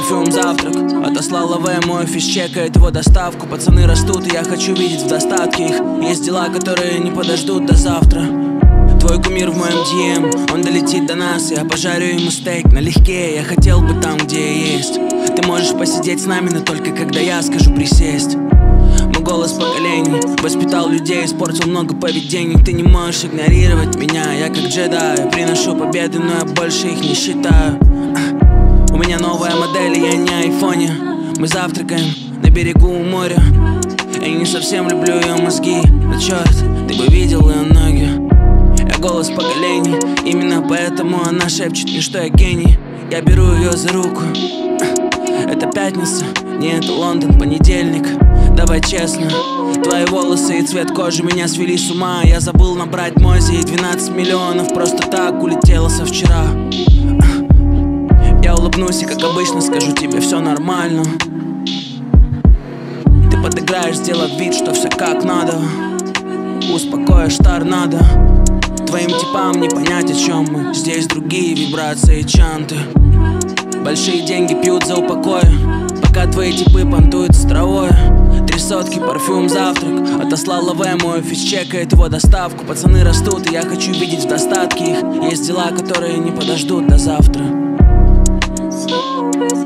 парфюм, завтрак. Отослала ВМО, офис чекает его доставку. Пацаны растут, и я хочу видеть в достатке их. Есть дела, которые не подождут до завтра. Твой кумир в моем DM, он долетит до нас. Я пожарю ему стейк налегке. Я хотел бы там, где я есть. Ты можешь посидеть с нами, но только когда я скажу присесть. Мой голос поколений воспитал людей, испортил много поведений. Ты не можешь игнорировать меня, я как джедай. Приношу победы, но я больше их не считаю. У меня новая модель, и я не айфоне. Мы завтракаем на берегу моря. Я не совсем люблю ее мозги, но черт, ты бы видел ее ноги. Я голос поколений, именно поэтому она шепчет мне, что я гений. Я беру ее за руку. Это пятница, не это Лондон, понедельник. Давай честно, твои волосы и цвет кожи меня свели с ума. Я забыл набрать Мози, и 12 миллионов просто так улетело со вчера. Я улыбнусь и, как обычно, скажу тебе, все нормально. Ты подыграешь, сделав вид, что все как надо. Успокоишь торнадо. Твоим типам не понять, о чем мы. Здесь другие вибрации, чанты. Большие деньги пьют за упокой, пока твои типы понтуют с травой. 3 сотки, парфюм, завтрак. Отослала ВМО, офис чекает его доставку. Пацаны растут, и я хочу видеть в достатке их. Есть дела, которые не подождут до завтра.